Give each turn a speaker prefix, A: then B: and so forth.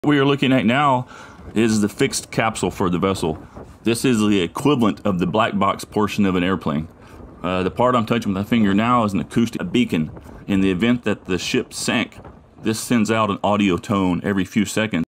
A: What we are looking at now is the fixed capsule for the vessel. This is the equivalent of the black box portion of an airplane. The part I'm touching with my finger now is an acoustic beacon. In the event that the ship sank, this sends out an audio tone every few seconds.